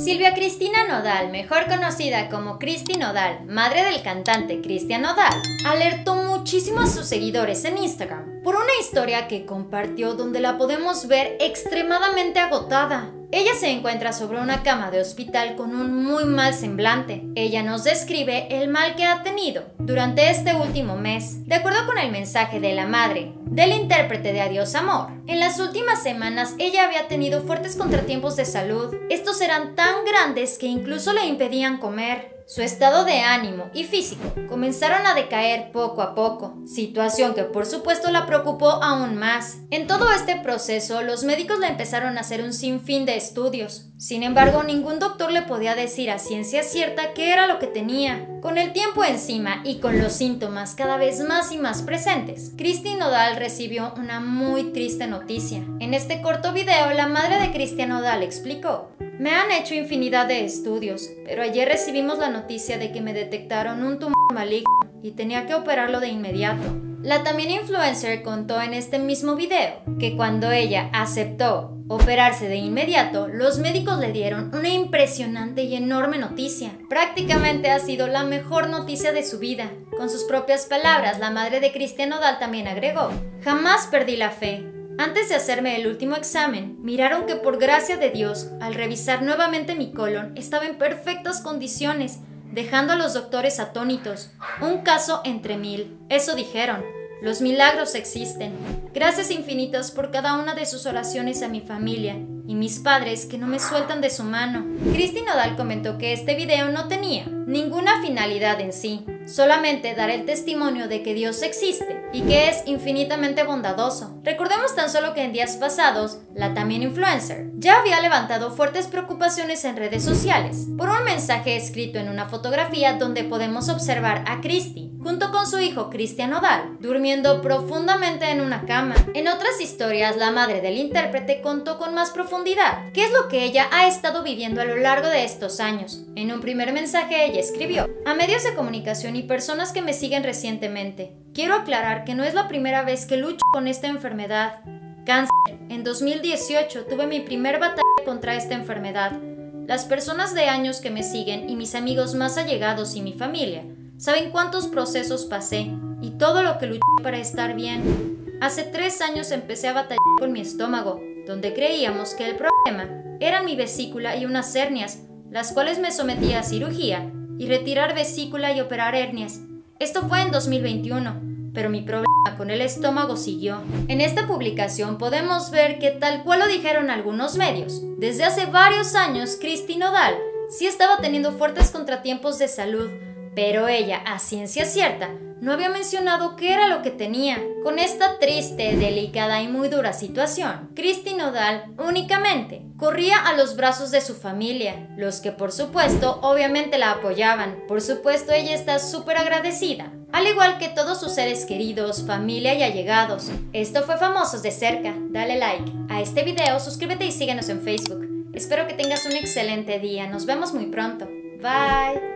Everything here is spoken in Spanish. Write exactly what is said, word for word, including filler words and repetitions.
Silvia Cristina Nodal, mejor conocida como Cristi Nodal, madre del cantante Cristian Nodal, alertó muchísimo a sus seguidores en Instagram por una historia que compartió donde la podemos ver extremadamente agotada. Ella se encuentra sobre una cama de hospital con un muy mal semblante. Ella nos describe el mal que ha tenido durante este último mes. De acuerdo con el mensaje de la madre del intérprete de Adiós Amor, en las últimas semanas ella había tenido fuertes contratiempos de salud. Estos eran tan grandes que incluso le impedían comer. Su estado de ánimo y físico comenzaron a decaer poco a poco, situación que por supuesto la preocupó aún más. En todo este proceso, los médicos le empezaron a hacer un sinfín de estudios. Sin embargo, ningún doctor le podía decir a ciencia cierta qué era lo que tenía. Con el tiempo encima y con los síntomas cada vez más y más presentes, Cristi Nodal recibió una muy triste noticia. En este corto video, la madre de Cristian Nodal explicó: "Me han hecho infinidad de estudios, pero ayer recibimos la noticia de que me detectaron un tumor maligno y tenía que operarlo de inmediato". La también influencer contó en este mismo video que cuando ella aceptó operarse de inmediato, los médicos le dieron una impresionante y enorme noticia. Prácticamente ha sido la mejor noticia de su vida. Con sus propias palabras, la madre de Cristian Nodal también agregó: "Jamás perdí la fe. Antes de hacerme el último examen, miraron que por gracia de Dios, al revisar nuevamente mi colon, estaba en perfectas condiciones, dejando a los doctores atónitos. Un caso entre mil. Eso dijeron. Los milagros existen. Gracias infinitas por cada una de sus oraciones a mi familia y mis padres que no me sueltan de su mano". Cristi Nodal comentó que este video no tenía ninguna finalidad en sí, solamente dar el testimonio de que Dios existe y que es infinitamente bondadoso. Recordemos tan solo que en días pasados, la también influencer ya había levantado fuertes preocupaciones en redes sociales por un mensaje escrito en una fotografía donde podemos observar a Cristi junto con su hijo Cristian Nodal durmiendo profundamente en una cama. En otras historias, la madre del intérprete contó con más profundidad qué es lo que ella ha estado viviendo a lo largo de estos años. En un primer mensaje ella escribió: "A medios de comunicación y personas que me siguen recientemente, quiero aclarar que no es la primera vez que lucho con esta enfermedad. Cáncer. En dos mil dieciocho tuve mi primer batalla contra esta enfermedad. Las personas de años que me siguen y mis amigos más allegados y mi familia saben cuántos procesos pasé y todo lo que luché para estar bien. Hace tres años empecé a batallar con mi estómago, donde creíamos que el problema era mi vesícula y unas hernias, las cuales me sometí a cirugía y retirar vesícula y operar hernias. Esto fue en dos mil veintiuno, pero mi problema con el estómago siguió". En esta publicación podemos ver que, tal cual lo dijeron algunos medios, desde hace varios años Cristi Nodal sí estaba teniendo fuertes contratiempos de salud, pero ella, a ciencia cierta, no había mencionado qué era lo que tenía. Con esta triste, delicada y muy dura situación, Cristi Nodal únicamente corría a los brazos de su familia, los que por supuesto obviamente la apoyaban. Por supuesto ella está súper agradecida, al igual que todos sus seres queridos, familia y allegados. Esto fue Famosos de Cerca. Dale like a este video, suscríbete y síguenos en Facebook. Espero que tengas un excelente día. Nos vemos muy pronto. Bye.